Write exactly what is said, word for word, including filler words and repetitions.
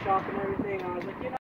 shop and everything. I was like, you know.